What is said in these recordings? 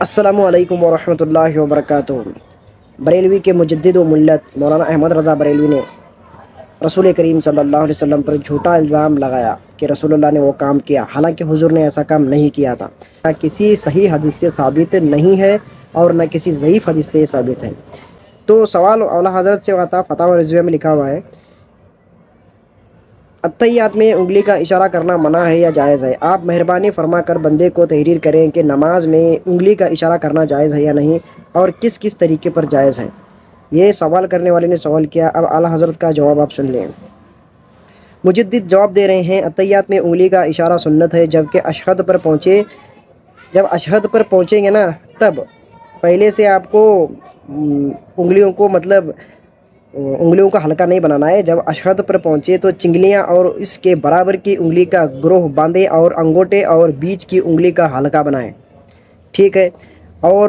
السلام علیکم ورحمۃ اللہ وبرکاتہ۔ بریلوی کے مجدد و ملت مولانا احمد رضا بریلوی نے رسول کریم صلی اللہ علیہ وسلم پر جھوٹا الزام لگایا کہ رسول اللہ نے وہ کام کیا، حالانکہ حضور نے ایسا کام نہیں کیا تھا۔ نہ کسی صحیح حدیث سے ثابت نہیں ہے اور نہ کسی ضعیف حدیث سے ثابت ہے۔ تو سوال اعلیٰ حضرت سے آتا، فتاوی رضویہ میں لکھا ہوا ہے، اتحیات میں انگلی کا اشارہ کرنا منع ہے یا جائز ہے؟ آپ مہربانی فرما کر بندے کو تحریر کریں کہ نماز میں انگلی کا اشارہ کرنا جائز ہے یا نہیں، اور کس کس طریقے پر جائز ہے۔ یہ سوال کرنے والے نے سوال کیا۔ اب اعلیٰ حضرت کا جواب آپ سن لیں۔ مجدد جواب دے رہے ہیں، اتحیات میں انگلی کا اشارہ سنت ہے، جب اشہد پر پہنچیں گے نا، تب پہلے سے آپ کو انگلیوں کا حلقہ نہیں بنانا ہے۔ جب اشہد پر پہنچے تو چنگلیاں اور اس کے برابر کی انگلی کا گروہ باندھیں اور انگوٹے اور بیچ کی انگلی کا حلقہ بنائیں، ٹھیک ہے؟ اور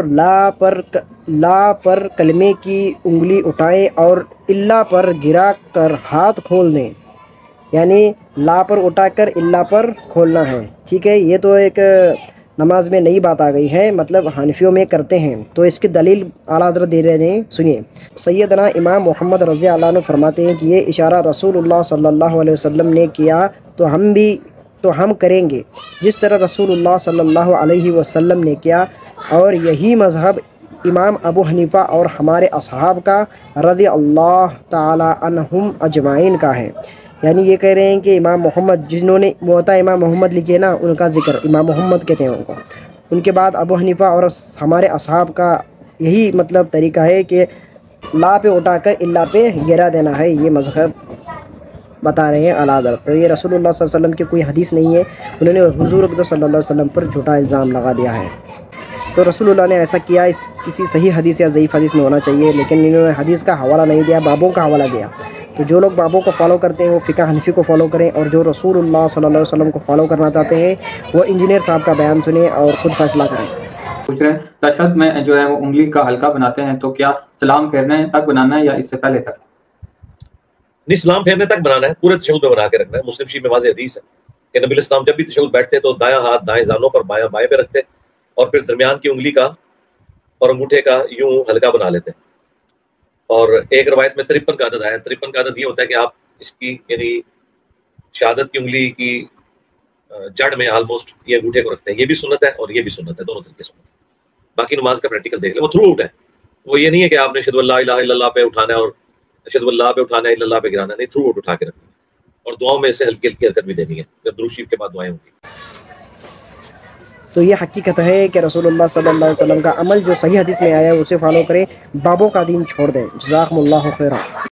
لا پر کلمے کی انگلی اٹھائیں اور اللہ پر گرا کر ہاتھ کھول دیں، یعنی لا پر اٹھا کر اللہ پر کھولنا ہے، ٹھیک ہے؟ یہ تو ایک نماز میں نئی بات آ گئی ہے، مطلب حنفیوں میں کرتے ہیں، تو اس کی دلیل اعلیٰ حضرت دے رہے ہیں، سنیے۔ سیدنا امام محمد رضی اللہ عنہ فرماتے ہیں کہ یہ اشارہ رسول اللہ صلی اللہ علیہ وسلم نے کیا تو ہم کریں گے جس طرح رسول اللہ صلی اللہ علیہ وسلم نے کیا، اور یہی مذہب امام ابو حنیفہ اور ہمارے اصحاب کا رضی اللہ تعالی عنہم اجمعین کا ہے۔ یعنی یہ کہہ رہے ہیں کہ امام محمد، جنہوں نے موطا امام محمد لکھی ہے نا، ان کا ذکر امام محمد کہتے ہیں ان کو، ان کے بعد ابو حنیفہ اور ہمارے اصحاب کا یہی مطلب طریقہ ہے کہ لا پہ اٹھا کر اللہ پہ گرا دینا ہے، یہ مذہب بتا رہے ہیں اعلیٰ حضرت۔ یہ رسول اللہ صلی اللہ علیہ وسلم کی کوئی حدیث نہیں ہے، انہوں نے حضور اقدس صلی اللہ علیہ وسلم پر جھوٹا الزام لگا دیا ہے۔ تو رسول اللہ نے ایسا کیا اس کسی صحیح حدیث یا ضعیف حدیث میں ہونا چاہیے، لیکن انہوں نے حدیث کا حوالہ نہیں دیا، بابوں کا حوالہ دیا۔ تو جو لوگ بابوں کو فالو کرتے ہیں وہ فقہ حنفی کو فالو کریں، اور جو رسول اللہ صلی اللہ علیہ وسلم کو فالو کرنا چاہتے ہیں وہ انجینئر صاحب کا بیان سنیں اور خود فیصلہ کریں۔ پوچھ رہے ہیں تشہد میں جو ہے وہ انگلی کا حلقہ بناتے ہیں، تو کیا سلام پھیرنے تک بنانا ہے یا اس سے پہلے تک؟ نہیں، سلام پھیرنے تک بنانا ہے، پورے تشہد میں بنا کے رکھنا ہے۔ مسلم شریف میں واضح حدیث ہے کہ نبی الاسلام جب بھی تشہد بیٹھتے تو دایاں ہاتھ دائیں زانوں پر بایاں بائیں پہ رکھتے، اور پھر درمیان کی انگلی کا اور انگوٹھے کا یوں حلقہ بنا لیتے۔ اور ایک روایت میں 53 کا عدد آیا۔ 53 کا عدد یہ ہوتا ہے کہ آپ اس کی یعنی شہادت کی انگلی کی جڑ میں آلموسٹ یہ انگوٹھے کو رکھتے ہیں۔ یہ بھی سنت ہے اور یہ بھی سنت ہے، دونوں طریقے سنت ہے۔ باقی نماز کا پریکٹیکل دیکھ لیں، وہ تھرو آؤٹ ہے، وہ یہ نہیں ہے کہ آپ نے اشہدو ان لا الہ الا اللہ پہ اٹھانا ہے اور اشہدو اللہ پہ اٹھانا ہے، الا اللہ پہ گرانا ہے، نہیں، تھرو آؤٹ اٹھا کے رکھنا ہے۔ اور دعاؤں میں سے ہلکی ہلکی حرکت بھی دینی ہے جب درود شریف کے بعد دعائیں ہوں گی۔ تو یہ حقیقت ہے کہ رسول اللہ صلی اللہ علیہ وسلم کا عمل جو صحیح حدیث میں آیا ہے اسے فالو کریں، بابوں کا دین چھوڑ دیں۔ جزاکم اللہ خیرا۔